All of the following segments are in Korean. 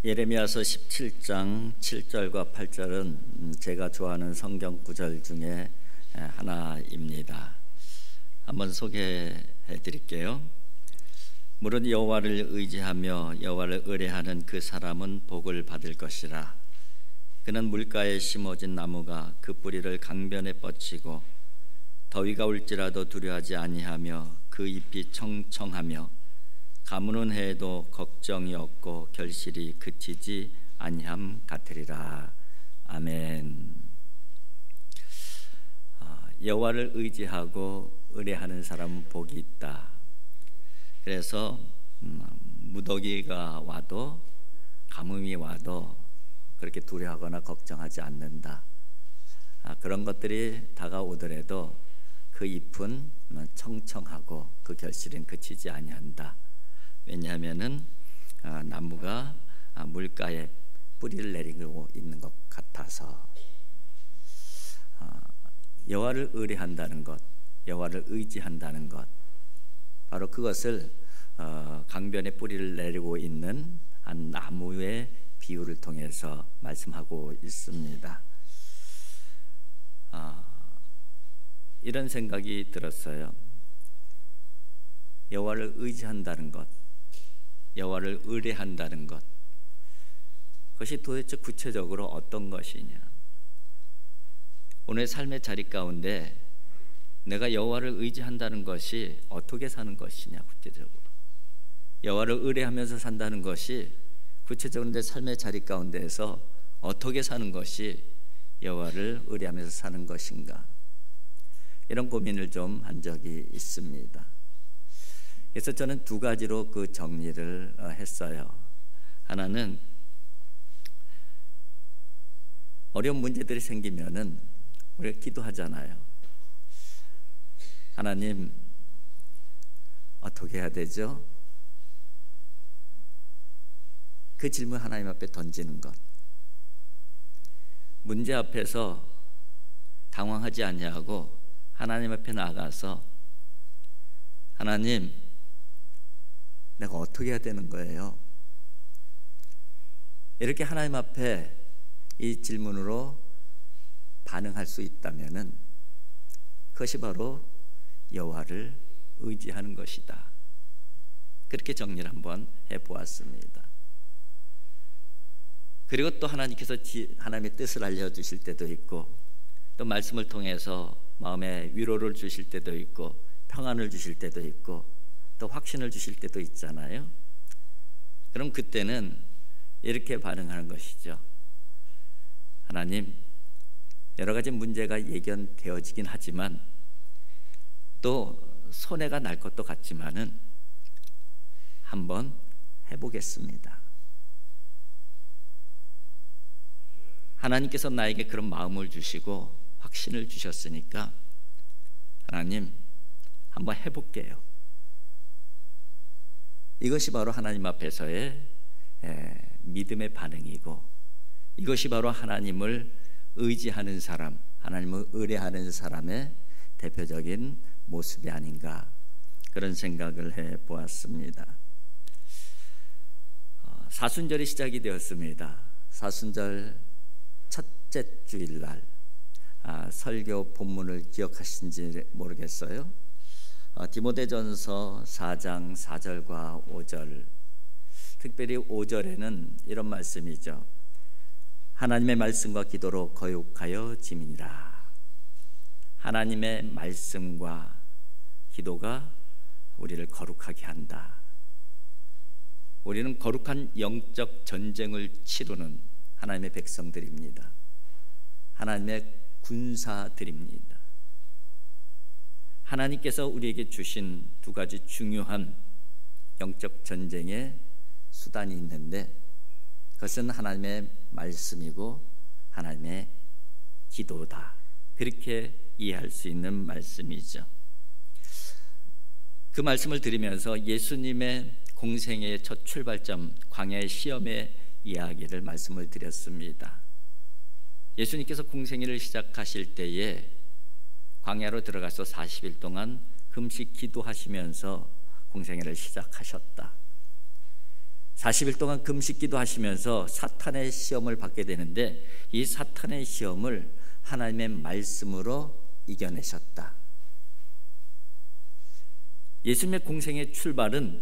예레미야서 17장 7절과 8절은 제가 좋아하는 성경 구절 중에 하나입니다. 한번 소개해 드릴게요. 무릇 여호와를 의지하며 여호와를 의뢰하는 그 사람은 복을 받을 것이라. 그는 물가에 심어진 나무가 그 뿌리를 강변에 뻗치고 더위가 올지라도 두려워하지 아니하며 그 잎이 청청하며 가무는 해에도 걱정이 없고 결실이 그치지 아니함 같으리라. 아멘. 여호와를 의지하고 의뢰하는 사람은 복이 있다. 그래서 무더기가 와도 가뭄이 와도 그렇게 두려워하거나 걱정하지 않는다. 그런 것들이 다가오더라도 그 잎은 청청하고 그 결실은 그치지 아니한다. 왜냐하면은 나무가 물가에 뿌리를 내리고 있는 것 같아서. 여호와를 의뢰한다는 것, 여호와를 의지한다는 것, 바로 그것을 강변에 뿌리를 내리고 있는 한 나무의 비유를 통해서 말씀하고 있습니다. 이런 생각이 들었어요. 여호와를 의지한다는 것, 여호와를 의뢰한다는 것, 그것이 도대체 구체적으로 어떤 것이냐? 오늘 삶의 자리 가운데 내가 여호와를 의지한다는 것이 어떻게 사는 것이냐? 구체적으로 여호와를 의뢰하면서 산다는 것이 구체적으로 내 삶의 자리 가운데에서 어떻게 사는 것이 여호와를 의뢰하면서 사는 것인가? 이런 고민을 좀 한 적이 있습니다. 그래서 저는 두 가지로 그 정리를 했어요. 하나는 어려운 문제들이 생기면은 우리가 기도하잖아요. 하나님, 어떻게 해야 되죠? 그 질문 하나님 앞에 던지는 것. 문제 앞에서 당황하지 아니하고 하나님 앞에 나가서 하나님, 내가 어떻게 해야 되는 거예요? 이렇게 하나님 앞에 이 질문으로 반응할 수 있다면은 그것이 바로 여호와를 의지하는 것이다. 그렇게 정리를 한번 해보았습니다. 그리고 또 하나님께서 하나님의 뜻을 알려주실 때도 있고, 또 말씀을 통해서 마음에 위로를 주실 때도 있고, 평안을 주실 때도 있고, 또 확신을 주실 때도 있잖아요. 그럼 그때는 이렇게 반응하는 것이죠. 하나님, 여러 가지 문제가 예견되어지긴 하지만 또 손해가 날 것도 같지만은 한번 해보겠습니다. 하나님께서 나에게 그런 마음을 주시고 확신을 주셨으니까 하나님, 한번 해볼게요. 이것이 바로 하나님 앞에서의 믿음의 반응이고, 이것이 바로 하나님을 의지하는 사람, 하나님을 의뢰하는 사람의 대표적인 모습이 아닌가, 그런 생각을 해보았습니다. 사순절이 시작이 되었습니다. 사순절 첫째 주일날, 설교 본문을 기억하신지 모르겠어요. 디모데전서 4장 4절과 5절, 특별히 5절에는 이런 말씀이죠. 하나님의 말씀과 기도로 거룩하여 지민이라. 하나님의 말씀과 기도가 우리를 거룩하게 한다. 우리는 거룩한 영적 전쟁을 치르는 하나님의 백성들입니다. 하나님의 군사들입니다. 하나님께서 우리에게 주신 두 가지 중요한 영적 전쟁의 수단이 있는데, 그것은 하나님의 말씀이고 하나님의 기도다. 그렇게 이해할 수 있는 말씀이죠. 그 말씀을 들으면서 예수님의 공생의 첫 출발점, 광야의 시험의 이야기를 말씀을 드렸습니다. 예수님께서 공생애를 시작하실 때에 광야로 들어가서 40일 동안 금식 기도하시면서 공생애를 시작하셨다. 40일 동안 금식기도 하시면서 사탄의 시험을 받게 되는데 이 사탄의 시험을 하나님의 말씀으로 이겨내셨다. 예수님의 공생의 출발은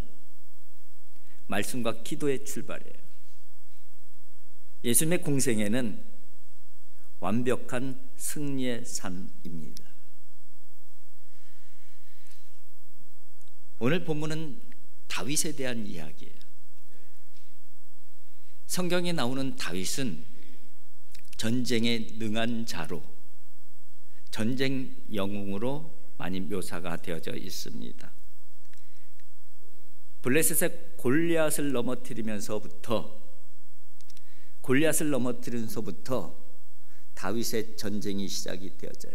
말씀과 기도의 출발이에요. 예수님의 공생애는 완벽한 승리의 삶입니다. 오늘 본문은 다윗에 대한 이야기예요. 성경에 나오는 다윗은 전쟁에 능한 자로, 전쟁 영웅으로 많이 묘사가 되어져 있습니다. 블레셋의 골리앗을 넘어뜨리면서부터 다윗의 전쟁이 시작이 되어져요.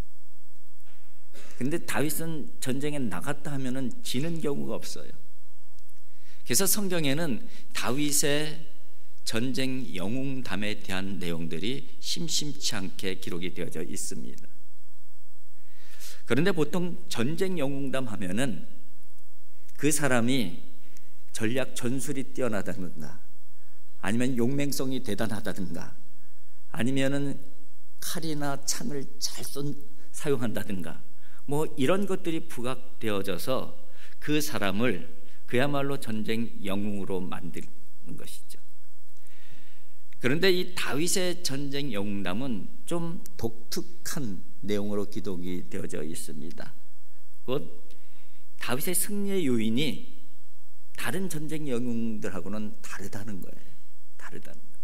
근데 다윗은 전쟁에 나갔다 하면은 지는 경우가 없어요. 그래서 성경에는 다윗의 전쟁 영웅담에 대한 내용들이 심심치 않게 기록이 되어져 있습니다. 그런데 보통 전쟁 영웅담 하면은 그 사람이 전략 전술이 뛰어나다든가, 아니면 용맹성이 대단하다든가, 아니면은 칼이나 창을 잘 사용한다든가, 뭐 이런 것들이 부각되어져서 그 사람을 그야말로 전쟁 영웅으로 만드는 것이죠. 그런데 이 다윗의 전쟁 영웅담은 좀 독특한 내용으로 기록이 되어져 있습니다. 곧 다윗의 승리의 요인이 다른 전쟁 영웅들하고는 다르다는 거예요. 다르다는 거예요.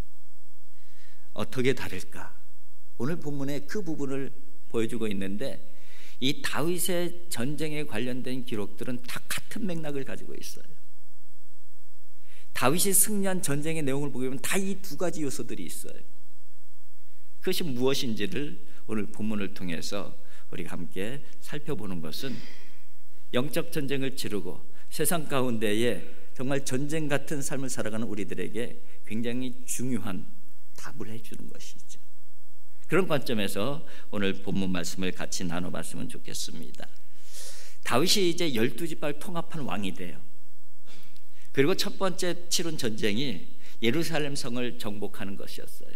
어떻게 다를까? 오늘 본문에 그 부분을 보여주고 있는데, 이 다윗의 전쟁에 관련된 기록들은 다 같은 맥락을 가지고 있어요. 다윗이 승리한 전쟁의 내용을 보게 되면 다 이 두 가지 요소들이 있어요. 그것이 무엇인지를 오늘 본문을 통해서 우리가 함께 살펴보는 것은 영적 전쟁을 치르고 세상 가운데에 정말 전쟁 같은 삶을 살아가는 우리들에게 굉장히 중요한 답을 해주는 것이죠. 그런 관점에서 오늘 본문 말씀을 같이 나눠봤으면 좋겠습니다. 다윗이 이제 12지파를 통합한 왕이 돼요. 그리고 첫 번째 치른 전쟁이 예루살렘 성을 정복하는 것이었어요.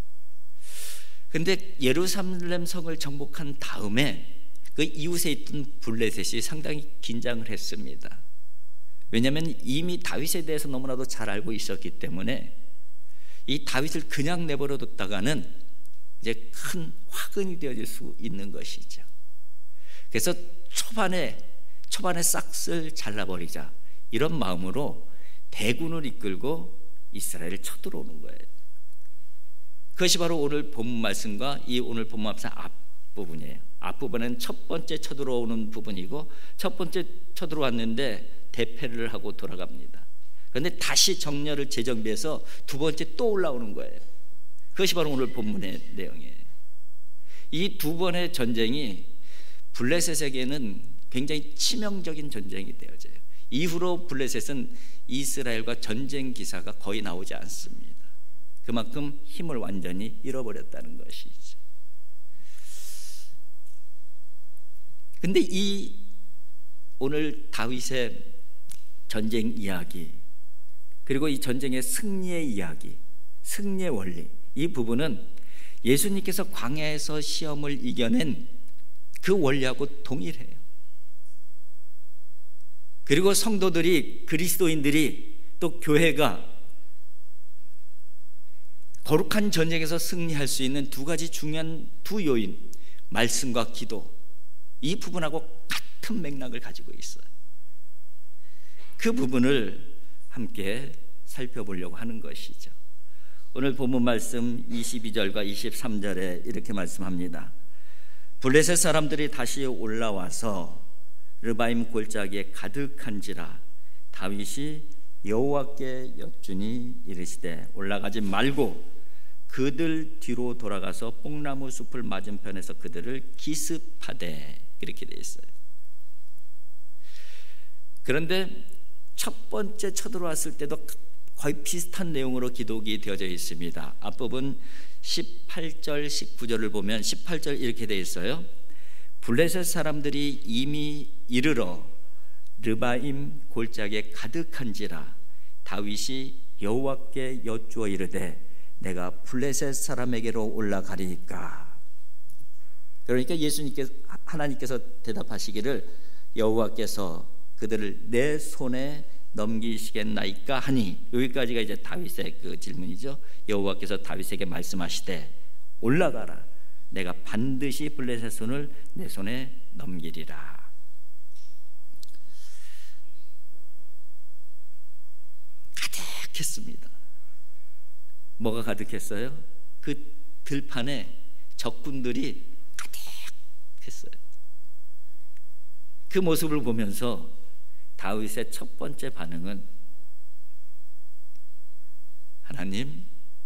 근데 예루살렘 성을 정복한 다음에 그 이웃에 있던 블레셋이 상당히 긴장을 했습니다. 왜냐하면 이미 다윗에 대해서 너무나도 잘 알고 있었기 때문에 이 다윗을 그냥 내버려 뒀다가는 이제 큰 화근이 되어질 수 있는 것이죠. 그래서 초반에 싹을 잘라버리자, 이런 마음으로 대군을 이끌고 이스라엘을 쳐들어오는 거예요. 그것이 바로 오늘 본문 말씀과 이 오늘 본문 말씀 앞부분이에요. 앞부분은 첫 번째 쳐들어오는 부분이고, 첫 번째 쳐들어왔는데 대패를 하고 돌아갑니다. 그런데 다시 정렬을 재정비해서 두 번째 또 올라오는 거예요. 그것이 바로 오늘 본문의 내용이에요. 이 두 번의 전쟁이 블레셋에게는 굉장히 치명적인 전쟁이 되어져요. 이후로 블레셋은 이스라엘과 전쟁 기사가 거의 나오지 않습니다. 그만큼 힘을 완전히 잃어버렸다는 것이죠. 근데 이 오늘 다윗의 전쟁 이야기, 그리고 이 전쟁의 승리의 이야기, 승리의 원리, 이 부분은 예수님께서 광야에서 시험을 이겨낸 그 원리하고 동일해요. 그리고 성도들이, 그리스도인들이, 또 교회가 거룩한 전쟁에서 승리할 수 있는 두 가지 중요한 두 요인, 말씀과 기도, 이 부분하고 같은 맥락을 가지고 있어요. 그 부분을 함께 살펴보려고 하는 것이죠. 오늘 본문 말씀 22절과 23절에 이렇게 말씀합니다. 블레셋 사람들이 다시 올라와서 르바임 골짜기에 가득한지라 다윗이 여호와께 여쭈니 이르시되 올라가지 말고 그들 뒤로 돌아가서 뽕나무 숲을 맞은편에서 그들을 기습하되, 이렇게 되어 있어요. 그런데 첫 번째 쳐들어왔을 때도 거의 비슷한 내용으로 기록이 되어져 있습니다. 앞부분 18절 19절을 보면 18절 이렇게 되어 있어요. 블레셋 사람들이 이미 이르러 르바임 골짜기에 가득한지라 다윗이 여호와께 여쭈어 이르되 내가 블레셋 사람에게로 올라가리니까. 그러니까 하나님께서 대답하시기를 여호와께서 그들을 내 손에 넘기시겠나이까 하니, 여기까지가 이제 다윗의 그 질문이죠. 여호와께서 다윗에게 말씀하시되 올라가라, 내가 반드시 블레셋 손을 내 손에 넘기리라. 가득했습니다. 뭐가 가득했어요? 그 들판에 적군들이 가득했어요. 그 모습을 보면서 다윗의 첫 번째 반응은 하나님,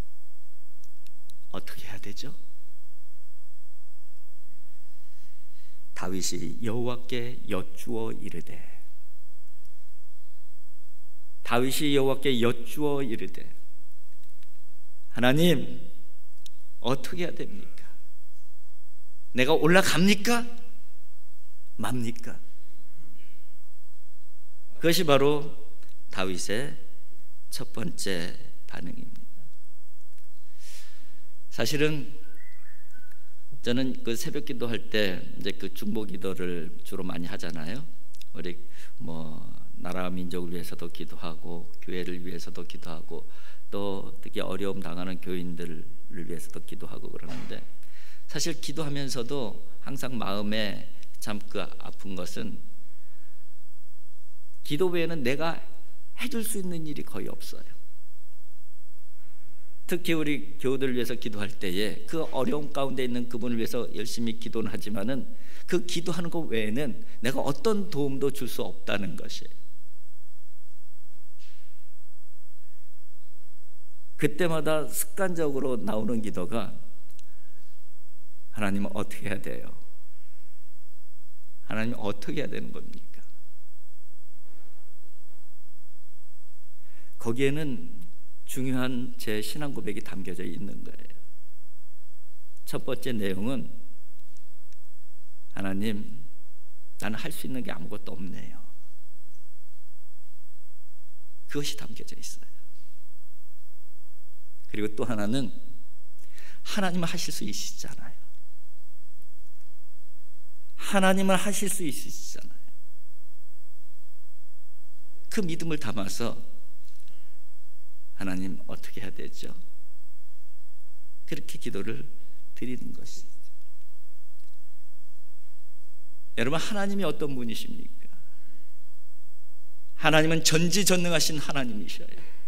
어떻게 해야 되죠? 다윗이 여호와께 여쭈어 이르되, 다윗이 여호와께 여쭈어 이르되 하나님, 어떻게 해야 됩니까? 내가 올라갑니까? 맙니까? 그것이 바로 다윗의 첫 번째 반응입니다. 사실은 저는 그 새벽 기도할 때 이제 그 중보 기도를 주로 많이 하잖아요. 우리 나라와 민족을 위해서도 기도하고 교회를 위해서도 기도하고 또 특히 어려움 당하는 교인들을 위해서도 기도하고 그러는데, 사실 기도하면서도 항상 마음에 참 그 아픈 것은 기도 외에는 내가 해줄 수 있는 일이 거의 없어요. 특히 우리 교우들을 위해서 기도할 때에 그 어려움 가운데 있는 그분을 위해서 열심히 기도는 하지만은 그 기도하는 것 외에는 내가 어떤 도움도 줄 수 없다는 것이에요. 그때마다 습관적으로 나오는 기도가 하나님 어떻게 해야 돼요? 하나님 어떻게 해야 되는 겁니까? 거기에는 중요한 제 신앙 고백이 담겨져 있는 거예요. 첫 번째 내용은 하나님, 나는 할 수 있는 게 아무것도 없네요. 그것이 담겨져 있어요. 그리고 또 하나는 하나님은 하실 수 있으시잖아요. 하나님은 하실 수 있으시잖아요. 그 믿음을 담아서 하나님 어떻게 해야 되죠? 그렇게 기도를 드리는 것이죠. 여러분, 하나님이 어떤 분이십니까? 하나님은 전지전능하신 하나님이셔요.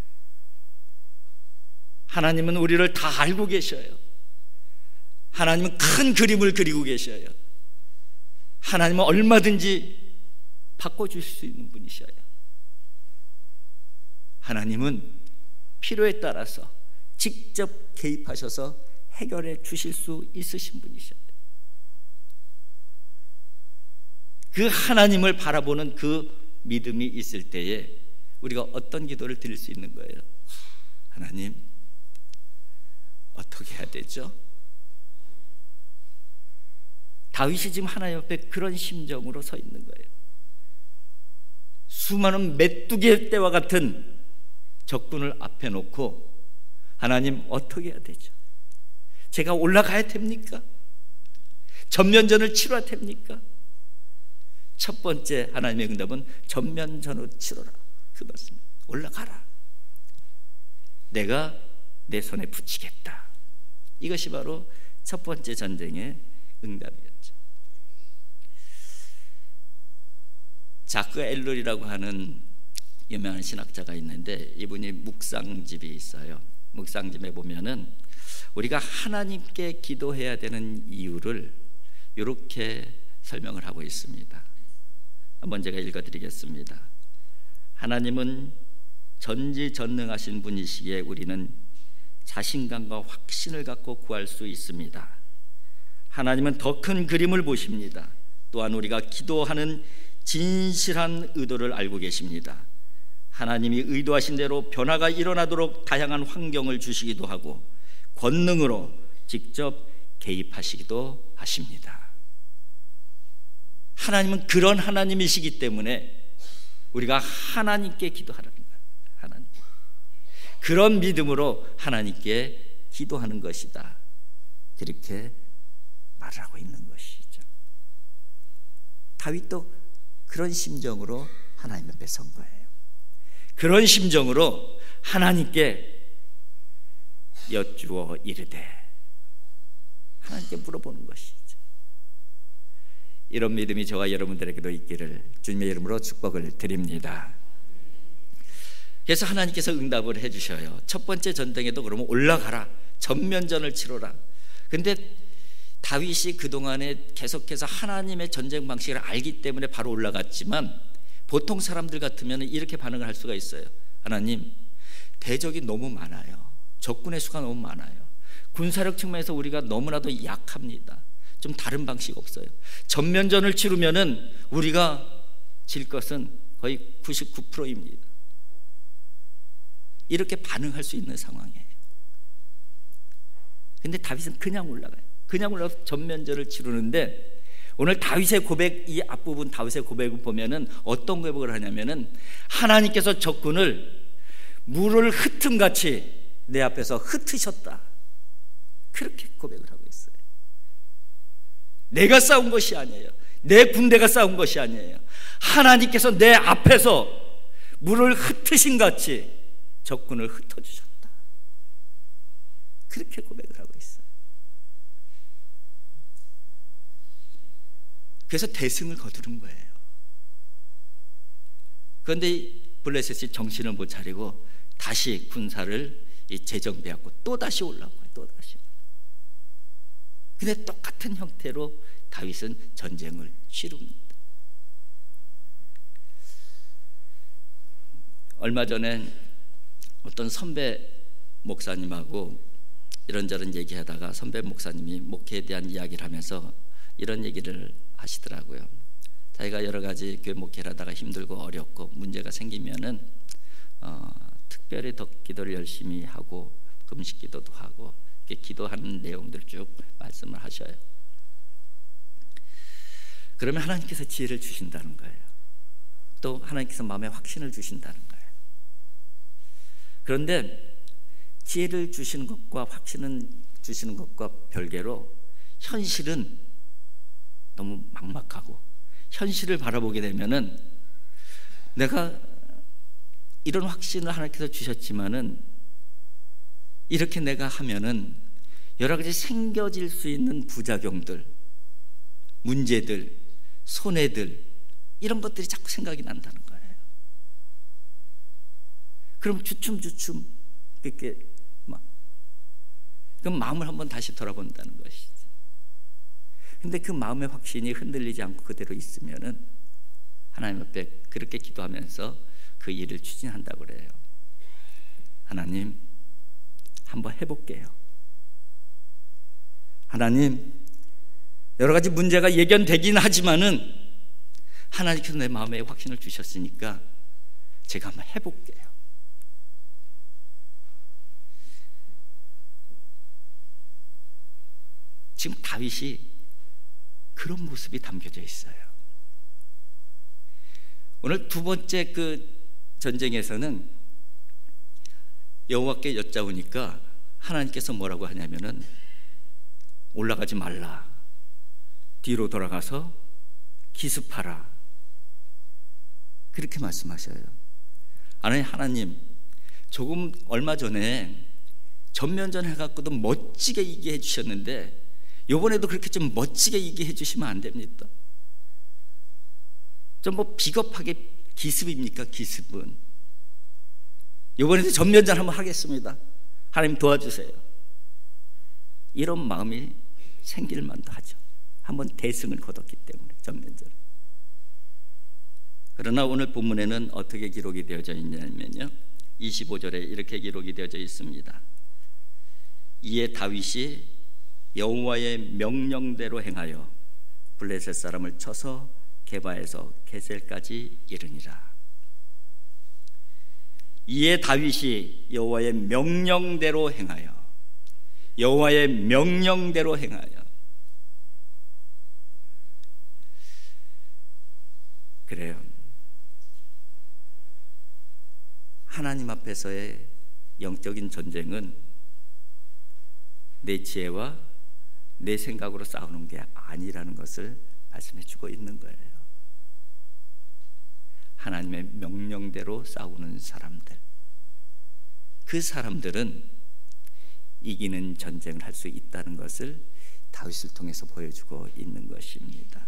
하나님은 우리를 다 알고 계셔요. 하나님은 큰 그림을 그리고 계셔요. 하나님은 얼마든지 바꿔주실 수 있는 분이셔요. 하나님은 필요에 따라서 직접 개입하셔서 해결해 주실 수 있으신 분이셔요. 그 하나님을 바라보는 그 믿음이 있을 때에 우리가 어떤 기도를 드릴 수 있는 거예요? 하나님, 어떻게 해야 되죠? 다윗이 지금 하나님 앞에 그런 심정으로 서 있는 거예요. 수많은 메뚜기 떼와 같은 적군을 앞에 놓고 하나님, 어떻게 해야 되죠? 제가 올라가야 됩니까? 전면전을 치러야 됩니까? 첫 번째 하나님의 응답은 전면전으로 치러라, 그것입니다. 올라가라. 내가 내 손에 붙이겠다. 이것이 바로 첫 번째 전쟁의 응답이었죠. 자크 엘룰이라고 하는 유명한 신학자가 있는데, 이분이 묵상집이 있어요. 묵상집에 보면은 우리가 하나님께 기도해야 되는 이유를 이렇게 설명을 하고 있습니다. 한번 제가 읽어드리겠습니다. 하나님은 전지전능하신 분이시기에 우리는 자신감과 확신을 갖고 구할 수 있습니다. 하나님은 더 큰 그림을 보십니다. 또한 우리가 기도하는 진실한 의도를 알고 계십니다. 하나님이 의도하신 대로 변화가 일어나도록 다양한 환경을 주시기도 하고 권능으로 직접 개입하시기도 하십니다. 하나님은 그런 하나님이시기 때문에 우리가 하나님께 기도하라는 거예요. 하나님. 그런 믿음으로 하나님께 기도하는 것이다. 그렇게 말을 하고 있는 것이죠. 다윗도 그런 심정으로 하나님 앞에 선 거예요. 그런 심정으로 하나님께 여쭈어 이르되, 하나님께 물어보는 것이죠. 이런 믿음이 저와 여러분들에게도 있기를 주님의 이름으로 축복을 드립니다. 그래서 하나님께서 응답을 해주셔요. 첫 번째 전쟁에도 그러면 올라가라, 전면전을 치러라. 근데 다윗이 그동안에 계속해서 하나님의 전쟁 방식을 알기 때문에 바로 올라갔지만, 보통 사람들 같으면 이렇게 반응을 할 수가 있어요. 하나님, 대적이 너무 많아요. 적군의 수가 너무 많아요. 군사력 측면에서 우리가 너무나도 약합니다. 좀 다른 방식 없어요? 전면전을 치르면은 우리가 질 것은 거의 99%입니다. 이렇게 반응할 수 있는 상황이에요. 근데 다윗은 그냥 올라가요. 그냥 올라가서 전면전을 치르는데, 오늘 다윗의 고백, 이 앞부분 다윗의 고백을 보면은 어떤 고백을 하냐면은, 하나님께서 적군을 물을 흩음같이 내 앞에서 흩으셨다. 그렇게 고백을 하고 있어요. 내가 싸운 것이 아니에요. 내 군대가 싸운 것이 아니에요. 하나님께서 내 앞에서 물을 흩으신 같이 적군을 흩어주셨다. 그렇게 고백을 하고 있어요. 그래서 대승을 거두는 거예요. 그런데 블레셋이 정신을 못 차리고 다시 군사를 재정비하고 또 다시 올라온 거예요. 또 다시. 근데 똑같은 형태로 다윗은 전쟁을 치릅니다. 얼마 전에 어떤 선배 목사님하고 이런저런 얘기하다가, 선배 목사님이 목회에 대한 이야기를 하면서 이런 얘기를 하시더라고요. 자기가 여러 가지 교회 목회를 하다가 힘들고 어렵고 문제가 생기면은 특별히 더 기도를 열심히 하고 금식 기도도 하고 이렇게 기도하는 내용들 쭉 말씀을 하셔요. 그러면 하나님께서 지혜를 주신다는 거예요. 또 하나님께서 마음에 확신을 주신다는 거예요. 그런데 지혜를 주시는 것과 확신을 주시는 것과 별개로 현실은 너무 막막하고, 현실을 바라보게 되면은 내가 이런 확신을 하나님께서 주셨지만은 이렇게 내가 하면은 여러 가지 생겨질 수 있는 부작용들, 문제들, 손해들, 이런 것들이 자꾸 생각이 난다는 거예요. 그럼 주춤주춤 그렇게 그럼 마음을 한번 다시 돌아본다는 것이죠. 근데 그 마음의 확신이 흔들리지 않고 그대로 있으면은 하나님 앞에 그렇게 기도하면서 그 일을 추진한다고 그래요. 하나님, 한번 해볼게요. 하나님, 여러 가지 문제가 예견되긴 하지만은 하나님께서 내 마음에 확신을 주셨으니까 제가 한번 해볼게요. 지금 다윗이 그런 모습이 담겨져 있어요. 오늘 두 번째 그 전쟁에서는 여호와께 여짜오니까 하나님께서 뭐라고 하냐면은 올라가지 말라, 뒤로 돌아가서 기습하라, 그렇게 말씀하셔요. 아니, 하나님, 조금 얼마 전에 전면전 해갖고도 멋지게 이기게 해주셨는데 이번에도 그렇게 좀 멋지게 이기게 해주시면 안 됩니까? 좀 뭐 비겁하게 기습입니까? 기습은 이번에도 전면전 한번 하겠습니다. 하나님 도와주세요. 이런 마음이 생길 만도 하죠. 한번 대승을 거뒀기 때문에 전면전. 그러나 오늘 본문에는 어떻게 기록이 되어져 있냐면요, 25절에 이렇게 기록이 되어져 있습니다. 이에 다윗이 여호와의 명령대로 행하여 블레셋 사람을 쳐서 게바에서 게셀까지 이르니라. 이에 다윗이 여호와의 명령대로 행하여, 여호와의 명령대로 행하여. 그래요. 하나님 앞에서의 영적인 전쟁은 내 지혜와 내 생각으로 싸우는 게 아니라는 것을 말씀해 주고 있는 거예요. 하나님의 명령대로 싸우는 사람들, 그 사람들은 이기는 전쟁을 할 수 있다는 것을 다윗을 통해서 보여주고 있는 것입니다.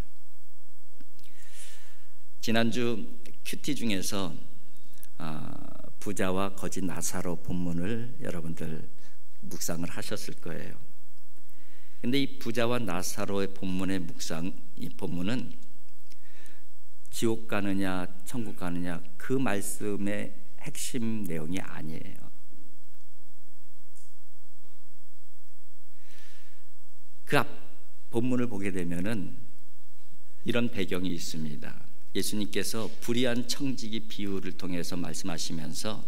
지난주 큐티 중에서 부자와 거지 나사로 본문을 여러분들 묵상을 하셨을 거예요. 근데 이 부자와 나사로의 본문의 이 본문은 지옥 가느냐 천국 가느냐 그 말씀의 핵심 내용이 아니에요. 그 앞 본문을 보게 되면은 이런 배경이 있습니다. 예수님께서 불의한 청지기 비유를 통해서 말씀하시면서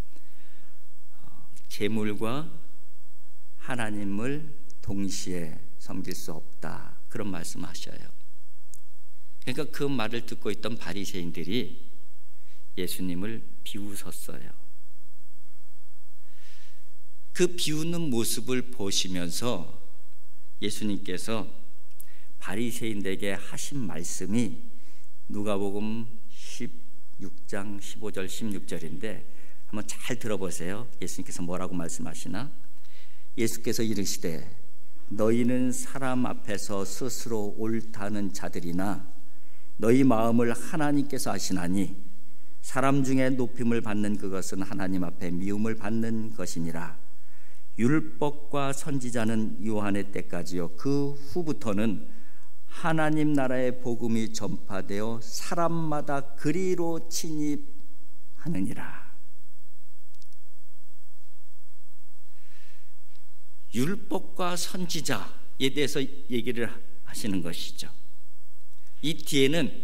재물과 하나님을 동시에 섬길 수 없다, 그런 말씀하셔요. 그러니까 그 말을 듣고 있던 바리새인들이 예수님을 비웃었어요. 그 비웃는 모습을 보시면서 예수님께서 바리새인들에게 하신 말씀이 누가복음 16장 15절 16절인데 한번 잘 들어보세요. 예수님께서 뭐라고 말씀하시나? 예수께서 이르시되 너희는 사람 앞에서 스스로 옳다는 자들이나 너희 마음을 하나님께서 아시나니 사람 중에 높임을 받는 그것은 하나님 앞에 미움을 받는 것이니라. 율법과 선지자는 요한의 때까지요 그 후부터는 하나님 나라의 복음이 전파되어 사람마다 그리로 침입하느니라. 율법과 선지자에 대해서 얘기를 하시는 것이죠. 이 뒤에는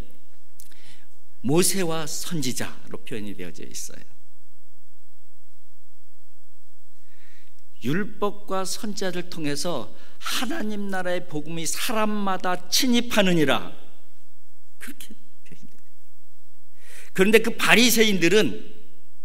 모세와 선지자로 표현이 되어져 있어요. 율법과 선지자를 통해서 하나님 나라의 복음이 사람마다 침입하느니라, 그렇게 표현돼요. 그런데 그 바리새인들은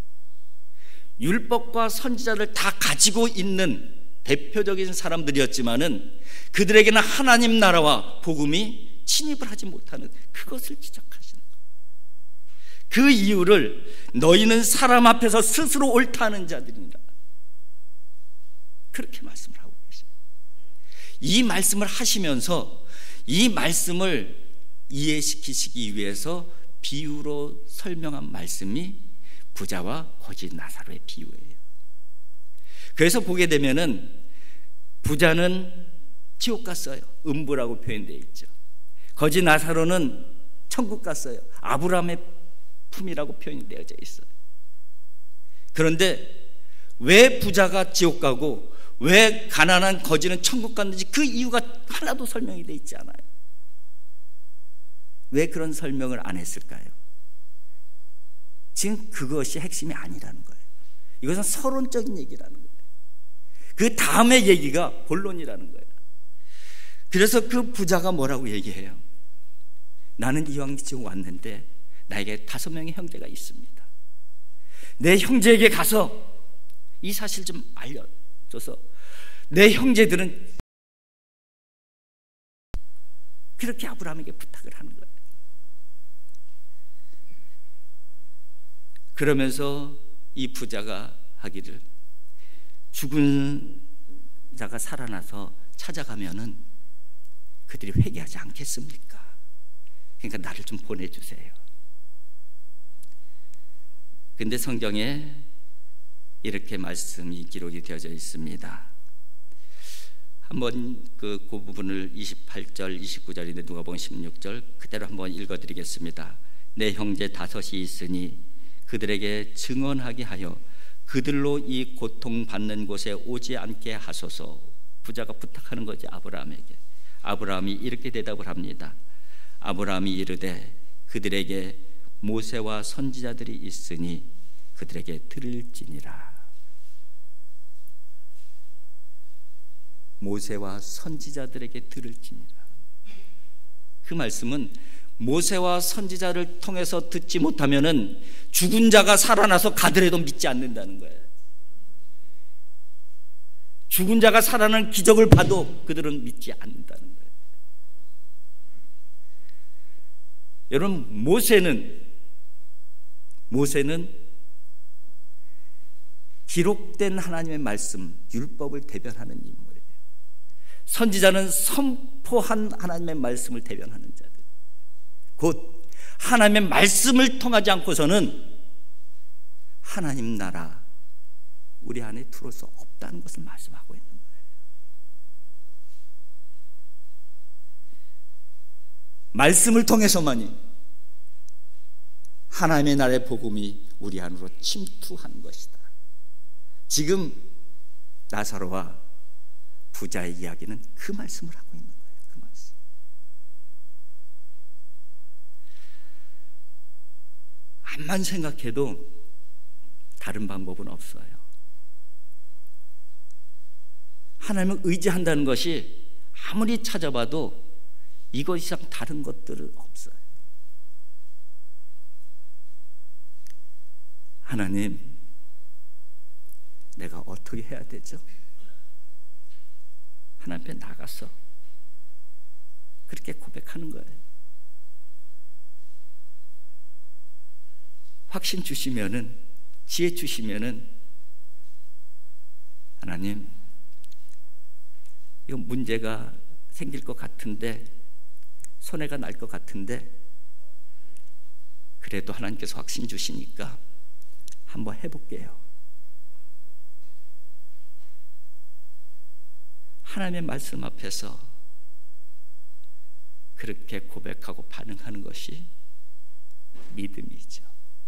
율법과 선지자를 다 가지고 있는 대표적인 사람들이었지만은 그들에게는 하나님 나라와 복음이 침입을 하지 못하는 그것을 지적하시는 거예요. 그 이유를 너희는 사람 앞에서 스스로 옳다는 자들이니라, 그렇게 말씀을 하고 계십니다. 이 말씀을 하시면서 이 말씀을 이해시키시기 위해서 비유로 설명한 말씀이 부자와 거지 나사로의 비유예요. 그래서 보게 되면은 부자는 지옥 갔어요. 음부라고 표현되어 있죠. 거지 나사로는 천국 갔어요. 아브라함의 품이라고 표현이 되어져 있어요. 그런데 왜 부자가 지옥 가고 왜 가난한 거지는 천국 갔는지 그 이유가 하나도 설명이 되어 있지 않아요. 왜 그런 설명을 안 했을까요? 지금 그것이 핵심이 아니라는 거예요. 이것은 서론적인 얘기라는 거예요. 그 다음의 얘기가 본론이라는 거예요. 그래서 그 부자가 뭐라고 얘기해요? 나는 이왕 지금 왔는데 나에게 5명의 형제가 있습니다. 내 형제에게 가서 이 사실 좀 알려줘서 내 형제들은, 그렇게 아브라함에게 부탁을 하는 거예요. 그러면서 이 부자가 하기를, 죽은 자가 살아나서 찾아가면은 그들이 회개하지 않겠습니까? 그러니까 나를 좀 보내주세요. 근데 성경에 이렇게 말씀이 기록이 되어져 있습니다. 한번 그 부분을 28절 29절인데 누가복음 16절 그대로 한번 읽어드리겠습니다. 내 형제 5이 있으니 그들에게 증언하게 하여 그들로 이 고통받는 곳에 오지 않게 하소서. 부자가 부탁하는 거지, 아브라함에게. 아브라함이 이렇게 대답을 합니다. 아브라함이 이르되 그들에게 모세와 선지자들이 있으니 그들에게 들을지니라. 모세와 선지자들에게 들을지니라. 그 말씀은 모세와 선지자를 통해서 듣지 못하면은 죽은 자가 살아나서 가더라도 믿지 않는다는 거예요. 죽은 자가 살아나는 기적을 봐도 그들은 믿지 않는다는 거예요. 여러분, 모세는 기록된 하나님의 말씀, 율법을 대변하는 인물이에요. 선지자는 선포한 하나님의 말씀을 대변하는 자들, 곧 하나님의 말씀을 통하지 않고서는 하나님 나라 우리 안에 들어올 수 없다는 것을 말씀하고 있는 거예요. 말씀을 통해서만이 하나님의 나라의 복음이 우리 안으로 침투한 것이다. 지금 나사로와 부자의 이야기는 그 말씀을 하고 있는 거예요. 그 말씀. 암만 생각해도 다른 방법은 없어요. 하나님을 의지한다는 것이 아무리 찾아봐도 이것 이상 다른 것들은 없어요. 하나님, 내가 어떻게 해야 되죠? 하나님 앞에 나가서 그렇게 고백하는 거예요. 확신 주시면은, 지혜 주시면은, 하나님, 이거 문제가 생길 것 같은데, 손해가 날 것 같은데, 그래도 하나님께서 확신 주시니까 한번 해볼게요. 하나님의 말씀 앞에서 그렇게 고백하고 반응하는 것이 믿음이죠.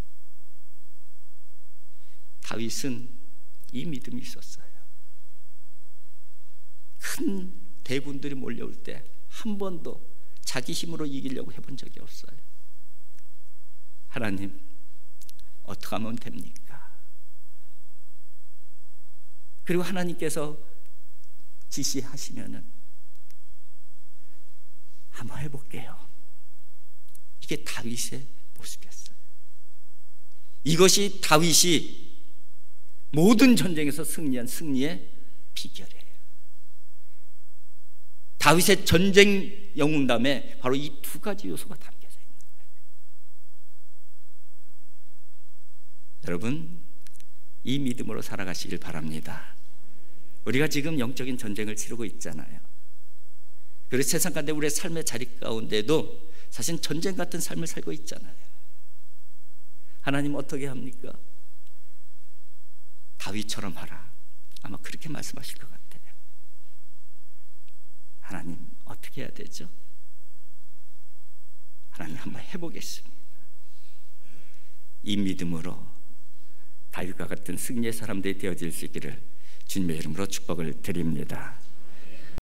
다윗은 이 믿음이 있었어요. 큰 대군들이 몰려올 때 한 번도 자기 힘으로 이기려고 해본 적이 없어요. 하나님, 어떻게 하면 됩니까? 그리고 하나님께서 지시하시면은 한번 해볼게요. 이게 다윗의 모습이었어요. 이것이 다윗이 모든 전쟁에서 승리한 승리의 비결이에요. 다윗의 전쟁 영웅담에 바로 이 두 가지 요소가 담겨져 있는 거예요. 여러분, 이 믿음으로 살아가시길 바랍니다. 우리가 지금 영적인 전쟁을 치르고 있잖아요. 그리고 세상 가운데 우리의 삶의 자리 가운데도 사실 전쟁 같은 삶을 살고 있잖아요. 하나님 어떻게 합니까? 다윗처럼 하라. 아마 그렇게 말씀하실 것 같아요. 하나님 어떻게 해야 되죠? 하나님 한번 해보겠습니다. 이 믿음으로 다윗과 같은 승리의 사람들이 되어질 수 있기를 주님의 이름으로 축복을 드립니다.